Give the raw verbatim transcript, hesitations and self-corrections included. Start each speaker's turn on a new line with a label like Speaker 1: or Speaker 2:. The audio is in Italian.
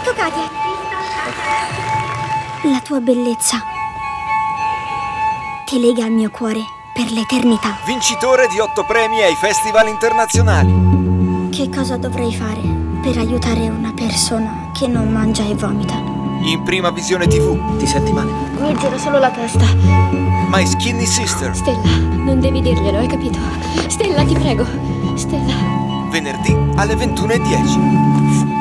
Speaker 1: trovato Katia! La tua bellezza ti lega al mio cuore per l'eternità.
Speaker 2: Vincitore di otto premi ai festival internazionali.
Speaker 1: Che cosa dovrei fare per aiutare una persona che non mangia e vomita?
Speaker 2: In prima visione tivù.
Speaker 3: Ti senti male?
Speaker 1: Mi gira solo la testa.
Speaker 2: My Skinny Sister.
Speaker 4: Stella, non devi dirglielo, hai capito? Stella, ti prego. Stella.
Speaker 2: Venerdì alle ventuno e dieci.